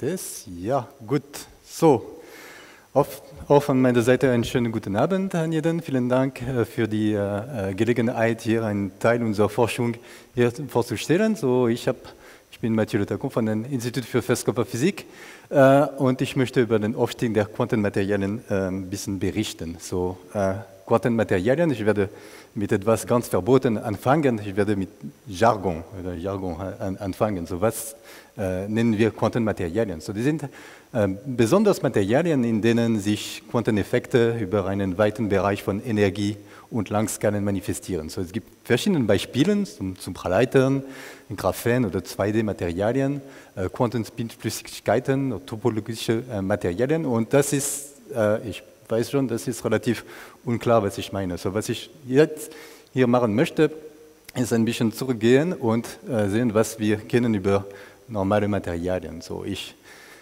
es? Ja, gut. So, auch von meiner Seite einen schönen guten Abend an jeden. Vielen Dank für die Gelegenheit, hier einen Teil unserer Forschung hier vorzustellen. Ich bin Mathieu Le Tacon von dem Institut für Festkörperphysik und ich möchte über den Aufstieg der Quantenmaterialien ein bisschen berichten. Quantenmaterialien, ich werde mit etwas ganz Verboten anfangen. Ich werde mit Jargon anfangen. Was nennen wir Quantenmaterialien? Die sind besonders Materialien, in denen sich Quanteneffekte über einen weiten Bereich von Energie und Langskalen manifestieren. Es gibt verschiedene Beispiele, zum Praleitern, Graphen oder 2D-Materialien, Quantenspinflüssigkeiten oder topologische Materialien. Und das ist, ich weiß schon, das ist relativ unklar, was ich meine. Was ich jetzt hier machen möchte, ist ein bisschen zurückgehen und sehen, was wir kennen über normale Materialien. Ich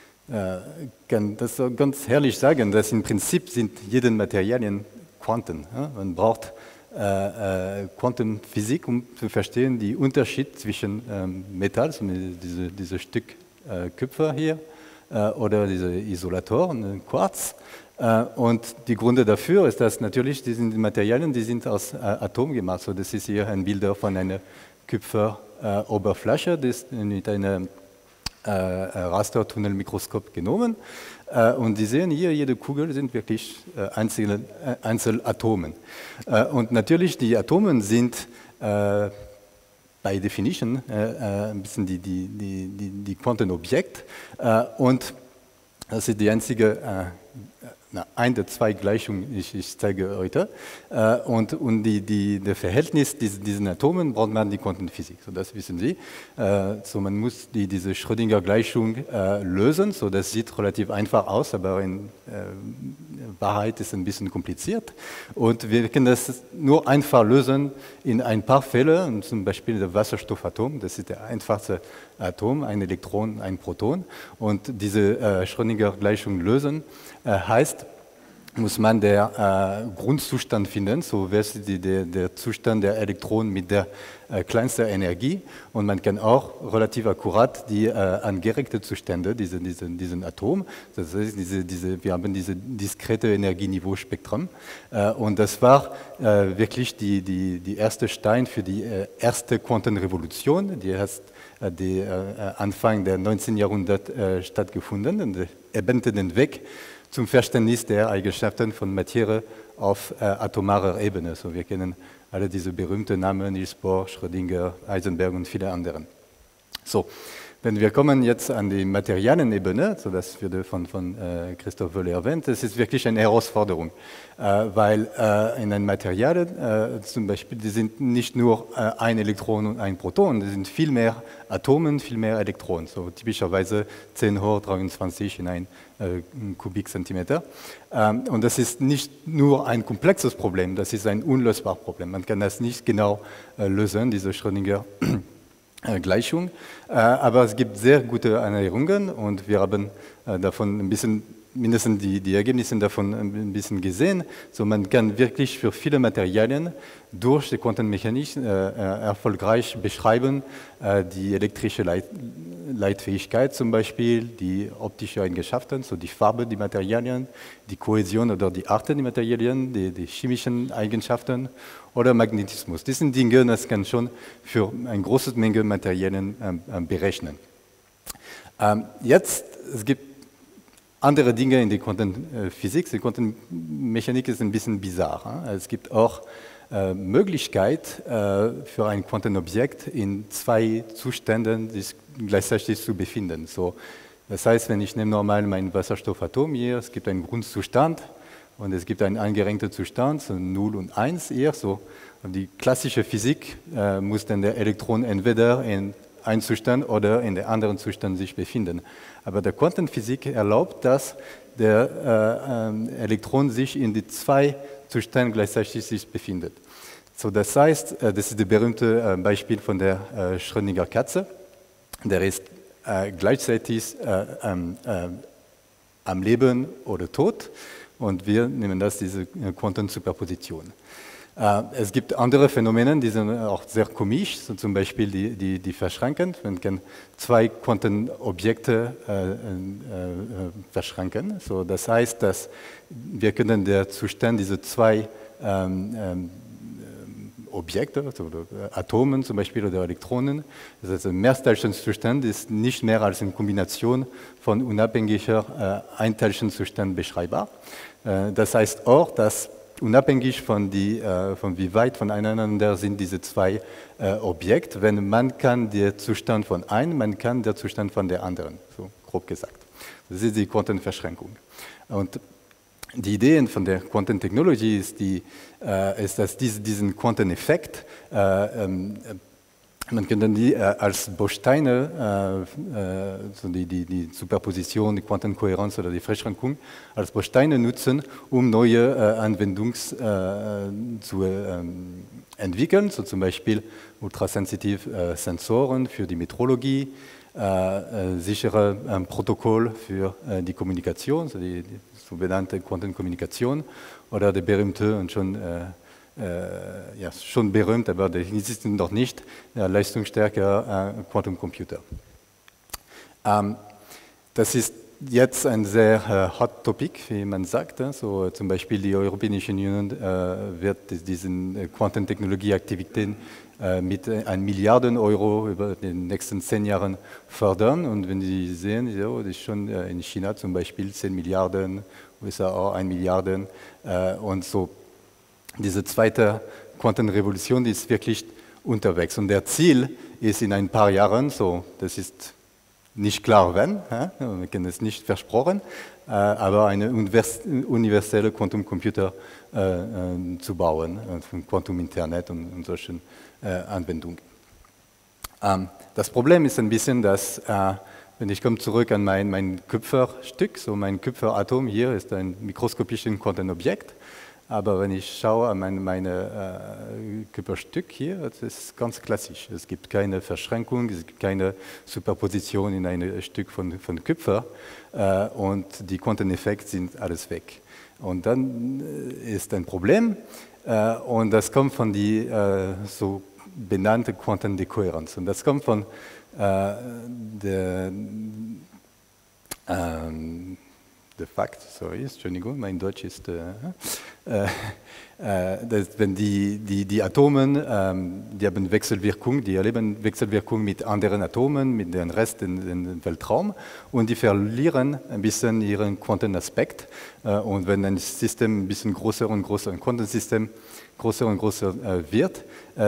kann das so ganz herrlich sagen, dass im Prinzip sind jede Materialien Quanten. Ja? Man braucht Quantenphysik, um zu verstehen, den Unterschied zwischen Metall, dieses Stück Kupfer hier, oder diese Isolatoren, Quarz. Und die Gründe dafür ist, dass natürlich diese Materialien, die sind aus Atomen gemacht. Das ist hier ein Bild von einer Kupferoberfläche, das mit einem Rastertunnelmikroskop genommen. Und Sie sehen hier, jede Kugel sind wirklich Einzelatome. Und natürlich, die Atome sind by definition ein bisschen die Quantenobjekte. Und das ist die einzige, eine der zwei Gleichungen, ich zeige heute. Und das Verhältnis diesen Atomen braucht man die Quantenphysik, das wissen Sie. Man muss diese Schrödinger-Gleichung lösen, das sieht relativ einfach aus, aber in Wahrheit ist es ein bisschen kompliziert. Und wir können das nur einfach lösen in ein paar Fällen, zum Beispiel das Wasserstoffatom, das ist der einfachste Atom, ein Elektron, ein Proton. Und diese Schrödinger-Gleichung lösen heißt, muss man den Grundzustand finden, wäre der Zustand der Elektronen mit der kleinsten Energie. Und man kann auch relativ akkurat die angeregten Zustände, diesen Atom, das heißt, wir haben diese diskrete Energieniveau-Spektrum. Und das war wirklich die erste Stein für die erste Quantenrevolution, die erst Anfang des 19. Jahrhunderts stattgefunden und ebnete den Weg zum Verständnis der Eigenschaften von Materie auf atomarer Ebene. Wir kennen alle diese berühmten Namen, Niels Bohr, Schrödinger, Heisenberg und viele andere. Wenn wir kommen jetzt an die Materialienebene, das wurde von Christoph Wölle erwähnt, das ist wirklich eine Herausforderung, weil in den Materialien zum Beispiel, die sind nicht nur ein Elektron und ein Proton, die sind viel mehr Atomen, viel mehr Elektronen, typischerweise 10 hoch 23 in ein Kubikzentimeter. Und das ist nicht nur ein komplexes Problem, das ist ein unlösbares Problem. Man kann das nicht genau lösen, diese Schrödinger Gleichung, aber es gibt sehr gute Annäherungen und wir haben davon ein bisschen, mindestens die Ergebnisse davon ein bisschen gesehen. Man kann wirklich für viele Materialien durch die Quantenmechanik erfolgreich beschreiben, die elektrische Leitfähigkeit zum Beispiel, die optische Eigenschaften, die Farbe der Materialien, die Kohäsion oder die Arten der Materialien, die chemischen Eigenschaften oder Magnetismus. Das sind Dinge, das kann schon für eine große Menge Materialien berechnen. Es gibt andere Dinge in der Quantenphysik. Die Quantenmechanik ist ein bisschen bizarr. Es gibt auch Möglichkeit für ein Quantenobjekt in zwei Zuständen sich gleichzeitig zu befinden. Das heißt, wenn ich nehme normal mein Wasserstoffatom hier, es gibt einen Grundzustand und es gibt einen eingerenkten Zustand, 0 und 1 hier. Und die klassische Physik muss dann der Elektron entweder in einem Zustand oder in der anderen Zustand sich befinden. Aber der Quantenphysik erlaubt, dass der Elektron sich in die zwei Zustände gleichzeitig sich befindet. Das heißt, das ist das berühmte Beispiel von der Schrödinger Katze. Der ist gleichzeitig am Leben oder tot und wir nennen das diese Quantensuperposition. Es gibt andere Phänomene, die sind auch sehr komisch, so zum Beispiel die verschränken. Man kann zwei Quantenobjekte verschränken. So, das heißt, dass wir können den Zustand dieser zwei Objekte, also Atomen zum Beispiel oder Elektronen, das heißt, ein Mehrteilchenzustand ist nicht mehr als eine Kombination von unabhängiger Einteilchenzuständen beschreibbar. Das heißt auch, dass unabhängig von wie weit voneinander sind diese zwei Objekte, wenn man kann den Zustand von einem, man kann den Zustand von der anderen, so grob gesagt. Das ist die Quantenverschränkung. Und die Idee von der Quantentechnologie ist, dass diesen Quanteneffekt, man kann die als Bausteine, so die Superposition, die Quantenkohärenz oder die Verschränkung, als Bausteine nutzen, um neue Anwendungen zu entwickeln, so zum Beispiel ultrasensitive Sensoren für die Metrologie, sichere Protokoll für die Kommunikation, so die sogenannte Quantenkommunikation, oder der berühmte und schon berühmt, aber der existiert noch nicht, leistungsstärker Quantumcomputer. Das ist jetzt ein sehr hot Topic, wie man sagt. So, zum Beispiel die Europäische Union wird diesen Quantentechnologieaktivitäten mit 1 Milliarden Euro über die nächsten 10 Jahren fördern. Und wenn Sie sehen, so, das ist schon in China zum Beispiel 10 Milliarden, USA auch 1 Milliarden und so. Diese zweite Quantenrevolution, die ist wirklich unterwegs. Und der Ziel ist in ein paar Jahren, so, das ist nicht klar wann, wir können es nicht versprochen, aber eine universelle Quantumcomputer zu bauen, von Quantum-Internet und solchen Anwendungen. Das Problem ist ein bisschen, dass, wenn ich komme zurück an mein Kupferstück, so mein Kupferatom hier ist ein mikroskopisches Quantenobjekt. Aber wenn ich schaue an meine Kupferstück hier, das ist ganz klassisch. Es gibt keine Verschränkung, es gibt keine Superposition in ein Stück von Kupfer und die Quanteneffekte sind alles weg. Und dann ist ein Problem und das kommt von die so benannte Quantendekohärenz. Und das kommt von der Fakt, sorry, Entschuldigung, mein Deutsch ist, wenn die Atomen, die haben Wechselwirkung, die erleben Wechselwirkung mit anderen Atomen, mit dem Rest im Weltraum und die verlieren ein bisschen ihren Quantenaspekt. Und wenn ein System ein bisschen größer und größer, ein Quantensystem größer und größer wird,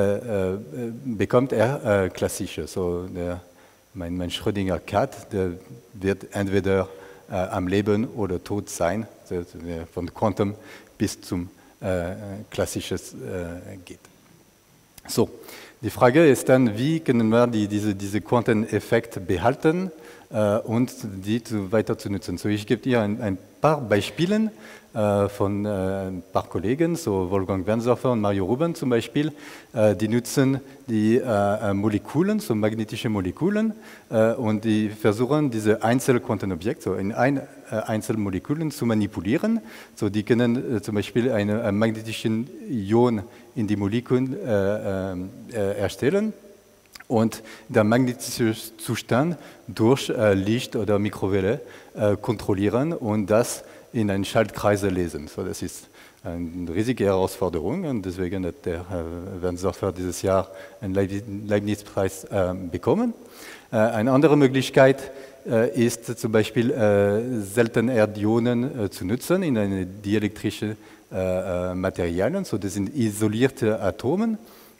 bekommt er klassische. So mein Schrödinger Cat, der wird entweder am Leben oder tot sein, von Quantum bis zum Klassisches geht. So, die Frage ist dann, wie können wir diese Quanteneffekte behalten und die weiter zu nutzen. So, ich gebe hier ein paar Beispiele von ein paar Kollegen, so Wolfgang Wernsdorfer und Mario Ruben zum Beispiel, die nutzen die Moleküle, so magnetische Moleküle, und die versuchen, diese Einzelquantenobjekte, so in Einzelmolekülen zu manipulieren. So, die können zum Beispiel einen magnetischen Ion in die Moleküle erstellen und der magnetische Zustand durch Licht oder Mikrowelle kontrollieren und das in einen Schaltkreis lesen. So, das ist eine riesige Herausforderung und deswegen hat der Wernsdorfer dieses Jahr einen Leibniz-Preis bekommen. Eine andere Möglichkeit ist zum Beispiel seltene Erdionen zu nutzen in eine dielektrische Materialien. So, das sind isolierte Atome.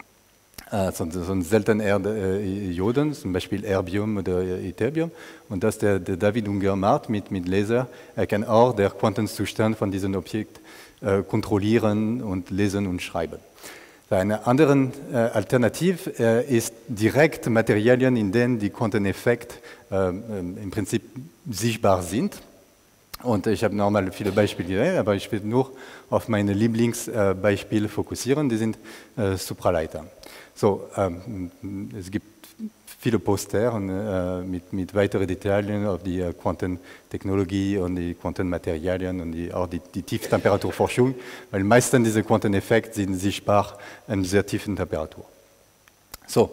So seltene Erdioden, zum Beispiel Erbium oder Ytterbium. Und das der David Unger macht mit Laser. Er kann auch den Quantenzustand von diesem Objekt kontrollieren und lesen und schreiben. Eine andere Alternative ist direkt Materialien, in denen die Quanteneffekte im Prinzip sichtbar sind. Und ich habe nochmal viele Beispiele, aber ich will nur auf meine Lieblingsbeispiele fokussieren, die sind Supraleiter. So, es gibt viele Poster und, mit weiteren Details auf die Quantentechnologie und die Quantenmaterialien und auch die Tieftemperaturforschung, weil meistens diese Quanteneffekte sind sichtbar in sehr tiefen Temperatur. So,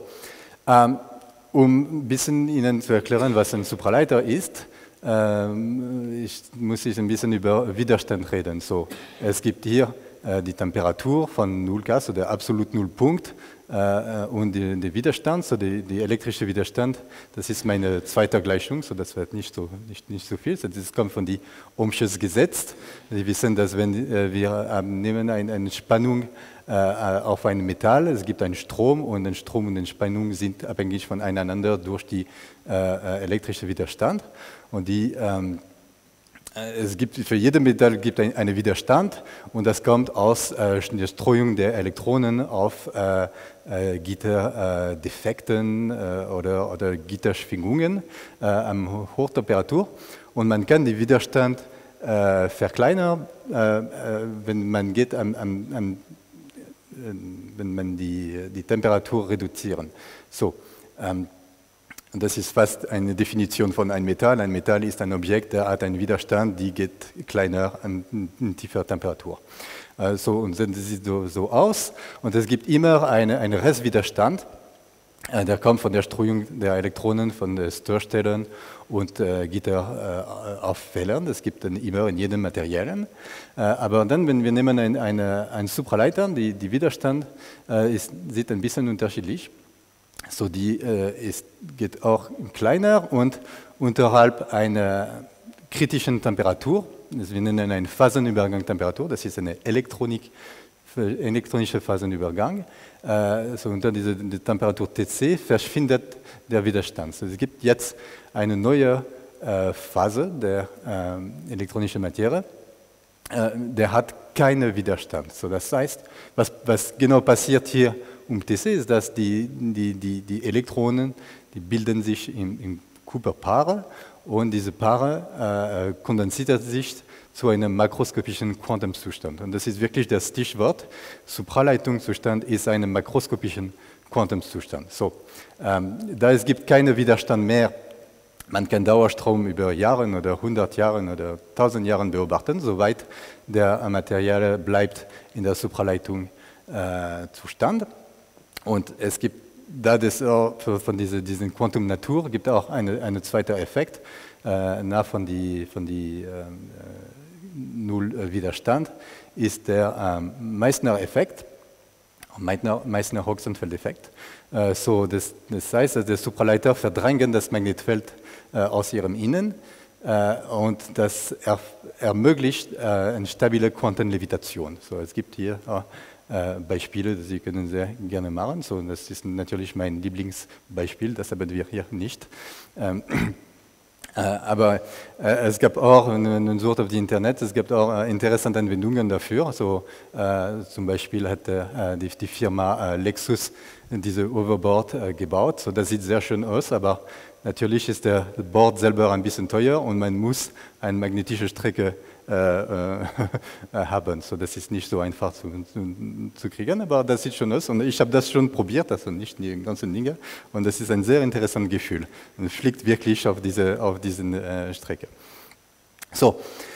um ein bisschen Ihnen zu erklären, was ein Supraleiter ist, muss ich ein bisschen über Widerstand reden. So, es gibt hier die Temperatur von 0 Grad, so der absolut Nullpunkt, und der Widerstand, so die elektrische Widerstand, das ist meine zweite Gleichung, so das wird nicht so viel, so das kommt von dem Ohmsches Gesetz. Sie wissen, dass wenn wir nehmen eine Spannung auf ein Metall, es gibt einen Strom und ein Strom und eine Spannung sind abhängig voneinander durch die elektrische Widerstand. Und es gibt für jedes Metall gibt einen Widerstand und das kommt aus der Streuung der Elektronen auf Gitterdefekten oder Gitterschwingungen an hoher Temperatur. Und man kann den Widerstand verkleinern, wenn man die Temperatur reduzieren. So. Das ist fast eine Definition von einem Metall. Ein Metall ist ein Objekt, der hat einen Widerstand, die geht kleiner an tiefer Temperatur. Und das sieht so aus. Und es gibt immer einen Restwiderstand, der kommt von der Streuung der Elektronen, von den Störstellen und Gitteraufwellern. Das gibt es immer in jedem Material. Aber dann, wenn wir nehmen einen Supraleiter, die Widerstand sieht ein bisschen unterschiedlich. So geht auch kleiner und unterhalb einer kritischen Temperatur. Wir nennen eine Phasenübergangstemperatur. Das ist eine elektronische Phasenübergang. So unter dieser Temperatur Tc verschwindet der Widerstand. So, es gibt jetzt eine neue Phase der elektronischen Materie. Der hat keinen Widerstand. So, das heißt, was genau passiert hier TC ist, dass die Elektronen, die bilden sich in Cooper-Paare und diese Paare kondensieren sich zu einem makroskopischen Quantumzustand. Und das ist wirklich das Stichwort. Supraleitungszustand ist ein makroskopischer Quantumzustand. So, da es gibt keinen Widerstand mehr, man kann Dauerstrom über Jahre oder 100 Jahre oder 1000 Jahre beobachten, soweit der Material bleibt in der Supraleitung-Zustand. Und es gibt, da das auch von dieser Quantum-Natur, gibt auch einen zweiten Effekt, von die Null-Widerstand, ist der Meissner-Effekt, Meissner-Hawkesonfeld-Effekt. So, das heißt, dass der Supraleiter verdrängen das Magnetfeld aus ihrem Innen und das ermöglicht eine stabile Quantenlevitation. So, es gibt hier Beispiele, die Sie können sehr gerne machen. So, das ist natürlich mein Lieblingsbeispiel, das haben wir hier nicht. Aber es gab auch, wenn man sucht auf die Internet, es gibt auch interessante Anwendungen dafür. So, zum Beispiel hat die Firma Lexus diese Overboard gebaut. So, das sieht sehr schön aus, aber natürlich ist der Board selber ein bisschen teuer und man muss eine magnetische Strecke haben. So, das ist nicht so einfach zu kriegen, aber das sieht schon aus. Und ich habe das schon probiert, also nicht die ganzen Dinge. Und das ist ein sehr interessantes Gefühl. Man fliegt wirklich auf diesen Strecke. So,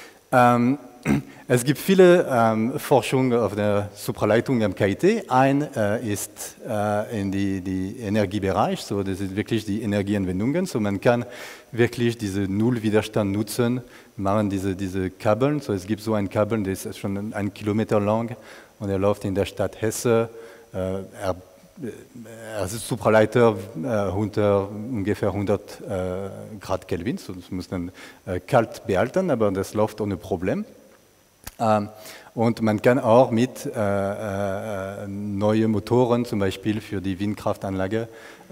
es gibt viele Forschungen auf der Supraleitung am KIT. Ein ist in die Energiebereich, so das ist wirklich die Energieanwendungen. So man kann wirklich diese Nullwiderstand nutzen, machen diese Kabeln. So es gibt so ein Kabel, der ist schon 1 Kilometer lang und er läuft in der Stadt Hesse. Er ist Supraleiter unter ungefähr 100 Grad Kelvin, so das muss man kalt behalten, aber das läuft ohne Problem. Und man kann auch mit neuen Motoren, zum Beispiel für die Windkraftanlage,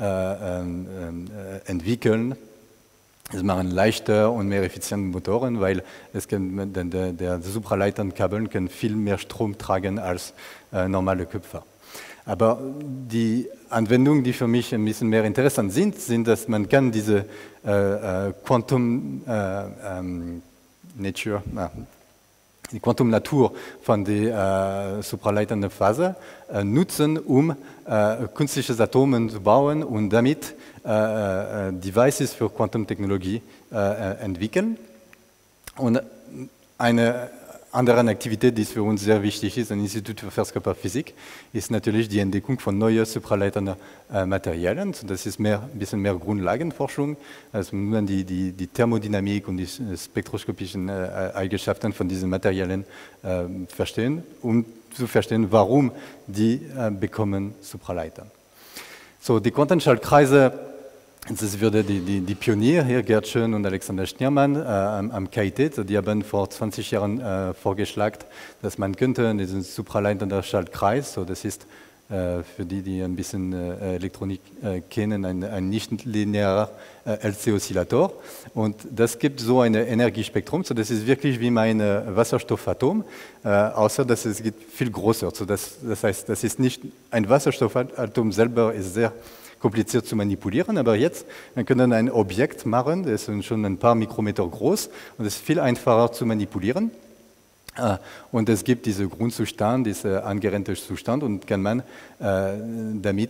entwickeln. Es machen leichter und mehr effiziente Motoren, weil der Supraleiterkabel kann viel mehr Strom tragen als normale Kupfer. Aber die Anwendungen, die für mich ein bisschen mehr interessant sind, dass man kann diese Quantum Nature, die Quantumnatur von der supraleitenden Phase nutzen, um künstliche Atome zu bauen und damit Devices für Quantumtechnologie entwickeln. Und eine andere Aktivität, die für uns sehr wichtig ist, am Institut für Festkörperphysik, ist natürlich die Entdeckung von neuen supraleitenden Materialien. Das ist ein bisschen mehr Grundlagenforschung, also man die Thermodynamik und die spektroskopischen Eigenschaften von diesen Materialien verstehen, um zu verstehen, warum die bekommen Supraleiter. So, die Quantenschaltkreise, das würde die Pioniere hier, Gerd Schön und Alexander Schniermann am KIT, die haben vor 20 Jahren vorgeschlagen, dass man könnte diesen supraleitenden Schaltkreis, so das ist für die ein bisschen Elektronik kennen, ein nicht-linearer LC-Oszillator. Und das gibt so ein Energiespektrum, so das ist wirklich wie mein Wasserstoffatom, außer dass es geht viel größer. So das heißt, das ist nicht ein Wasserstoffatom selber, ist sehr kompliziert zu manipulieren, aber jetzt wir können ein Objekt machen, das ist schon ein paar Mikrometer groß und es ist viel einfacher zu manipulieren. Und es gibt diesen Grundzustand, diesen angereihten Zustand und kann man damit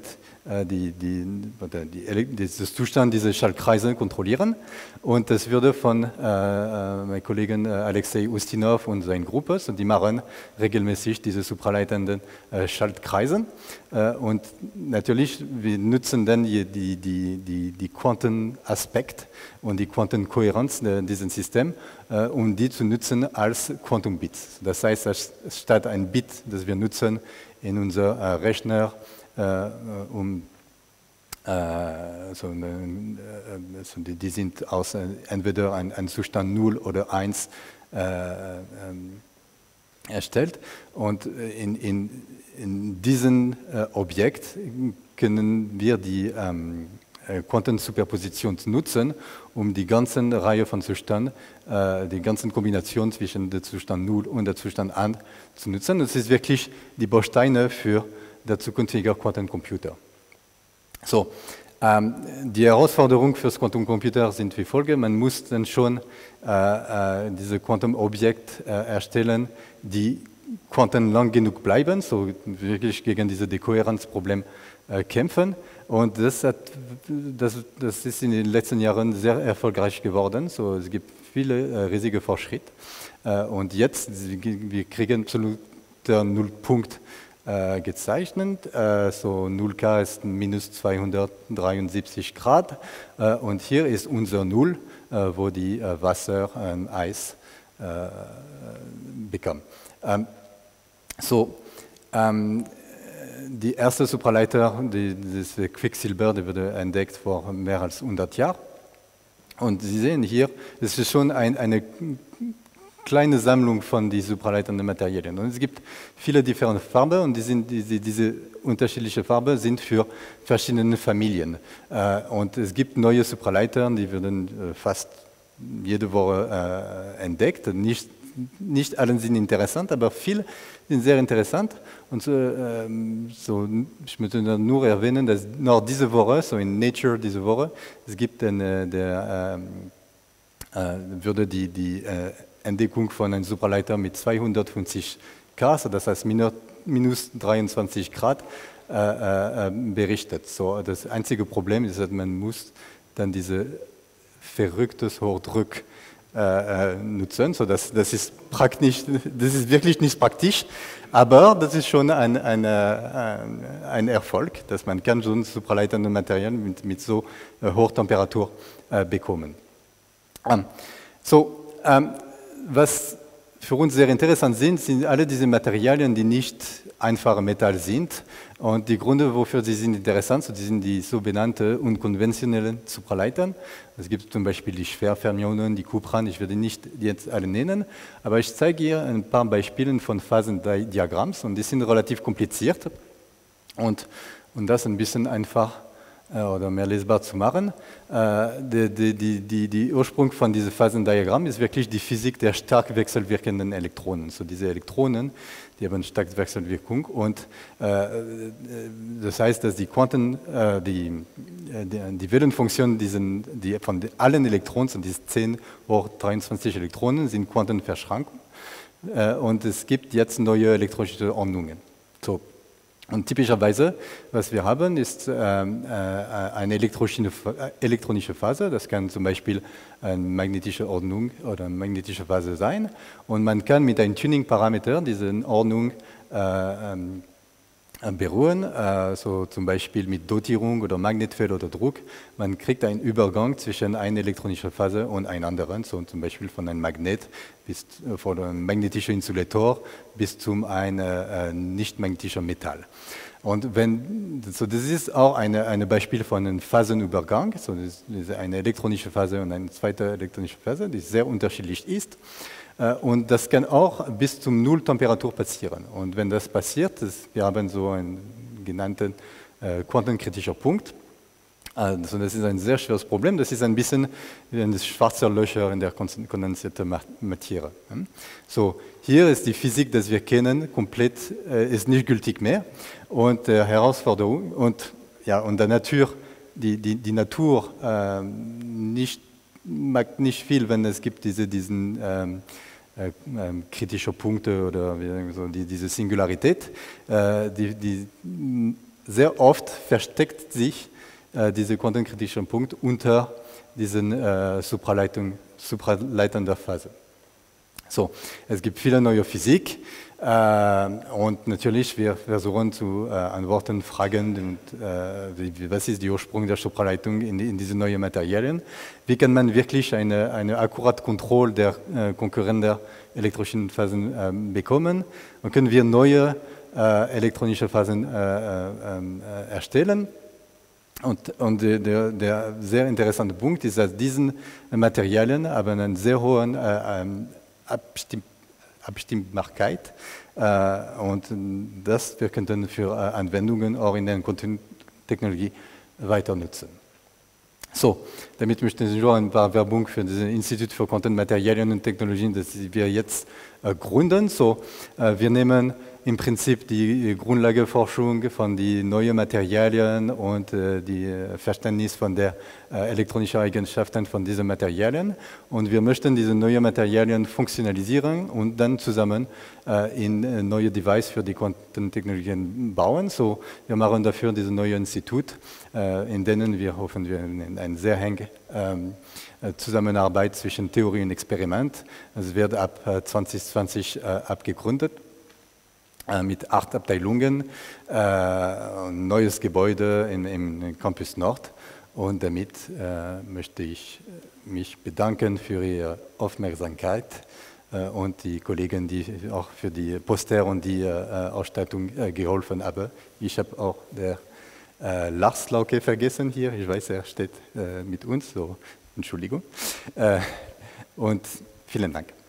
dieses Zustand, diese Schaltkreise kontrollieren. Und das würde von meinem Kollegen Alexei Ustinov und seiner Gruppe, so die machen regelmäßig diese supraleitenden Schaltkreise. Und natürlich, wir nutzen dann die Quantenaspekt und die Quantenkohärenz dieses Systems, um die zu nutzen als Quantum-Bits. Das heißt, statt ein Bit, das wir nutzen in unserem Rechner, die sind aus entweder ein Zustand 0 oder 1 erstellt. Und in diesem Objekt können wir die Quantensuperposition nutzen, um die ganze Reihe von Zuständen, die ganzen Kombinationen zwischen dem Zustand 0 und dem Zustand 1 zu nutzen. Das ist wirklich die Bausteine für den zukünftigen Quantencomputer. So, die Herausforderungen für das Quantencomputer sind wie folgt. Man muss dann schon diese Quantumobjekte erstellen, die quantenlang genug bleiben, so wirklich gegen dieses Dekohärenzproblem kämpfen. Und das ist in den letzten Jahren sehr erfolgreich geworden. So, es gibt viele riesige Fortschritte. Und jetzt, wir kriegen absoluter Nullpunkt gezeichnet. So 0K ist minus 273 Grad. Und hier ist unser Null, wo die Wasser Eis bekommen. Die erste Supraleiter, das Quicksilber, die wurde entdeckt vor mehr als 100 Jahren. Und Sie sehen hier, es ist schon eine kleine Sammlung von den supraleitenden Materialien. Und es gibt viele differente Farben und diese unterschiedlichen Farben sind für verschiedene Familien. Und es gibt neue Supraleiter, die werden fast jede Woche entdeckt. Nicht alle sind interessant, aber viele sind sehr interessant. Und ich möchte nur erwähnen, dass noch diese Woche, so in Nature diese Woche, es gibt würde die Entdeckung von einem Supraleiter mit 250 Grad, das heißt minus 23 Grad, berichtet. So, das einzige Problem ist, dass man muss dann diese verrücktes Hochdruck nutzen. So, das ist wirklich nicht praktisch, aber das ist schon ein Erfolg, dass man kann so supraleitende Materialien mit so hoher Temperatur bekommen. Was für uns sehr interessant sind alle diese Materialien, die nicht einfache Metall sind. Und die Gründe, wofür sie sind interessant, die sind die sogenannten unkonventionellen Supraleitern. Es gibt zum Beispiel die Schwerfermionen, die Kupran, ich werde nicht jetzt alle nennen, aber ich zeige hier ein paar Beispiele von Phasendiagramms und die sind relativ kompliziert und das ein bisschen einfach oder mehr lesbar zu machen. Die Ursprung von diesem Phasendiagramm ist wirklich die Physik der stark wechselwirkenden Elektronen. So diese Elektronen, die haben stark Wechselwirkung und das heißt, dass die Wellenfunktion von allen Elektronen, und diese 10 hoch 23 Elektronen, sind Quantenverschränkungen. und es gibt jetzt neue elektronische Ordnungen. So. Und typischerweise, was wir haben, ist eine elektronische Phase. Das kann zum Beispiel eine magnetische Ordnung oder eine magnetische Phase sein. Und man kann mit einem Tuning-Parameter diese Ordnung beruhen, so zum Beispiel mit Dotierung oder Magnetfeld oder Druck. Man kriegt einen Übergang zwischen einer elektronischen Phase und einer anderen, so zum Beispiel von einem Magnet bis von einem magnetischen Insulator bis zum nicht magnetischen Metall. Und so das ist auch ein Beispiel von einem Phasenübergang, so das ist eine elektronische Phase und eine zweite elektronische Phase, die sehr unterschiedlich ist. Und das kann auch bis zum Nulltemperatur passieren. Und wenn das passiert, wir haben so einen genannten quantenkritischer Punkt. Also das ist ein sehr schweres Problem. Das ist ein bisschen wie ein schwarzer Löcher in der kondensierten Materie. So, hier ist die Physik, die wir kennen, komplett ist nicht gültig mehr. Und die Herausforderung und der Natur, die Natur mag nicht viel, wenn es gibt diesen kritische Punkte oder so, diese Singularität, die sehr oft versteckt sich dieser quantenkritische Punkt unter diesen supraleitender Phase. So, es gibt viele neue Physik und natürlich wir versuchen zu antworten Fragen, was ist der Ursprung der Supraleitung in diese neuen Materialien? Wie kann man wirklich eine akkurate Kontrolle der konkurrierenden elektronischen Phasen bekommen? Und können wir neue elektronische Phasen erstellen? Und der sehr interessante Punkt ist, dass diese Materialien haben einen sehr hohen Abstimmbarkeit und das wir könnten für Anwendungen auch in der Quantentechnologie weiter nutzen. So, damit möchte ich noch ein paar Werbung für das Institut für Quantenmaterialien und Technologien, das wir jetzt gründen. So, wir nehmen im Prinzip die Grundlageforschung von den neuen Materialien und die Verständnis von der elektronischen Eigenschaften von diesen Materialien. Und wir möchten diese neuen Materialien funktionalisieren und dann zusammen in neue Devices für die Quantentechnologien bauen. So, wir machen dafür dieses neue Institut, in denen wir hoffen, wir in eine sehr enge Zusammenarbeit zwischen Theorie und Experiment. Es wird ab 2020 abgegründet. Mit 8 Abteilungen, ein neues Gebäude im Campus Nord. Und damit möchte ich mich bedanken für Ihre Aufmerksamkeit und die Kollegen, die auch für die Poster und die Ausstattung geholfen haben. Ich habe auch der Lars Lauke vergessen hier. Ich weiß, er steht mit uns, so Entschuldigung. Und vielen Dank.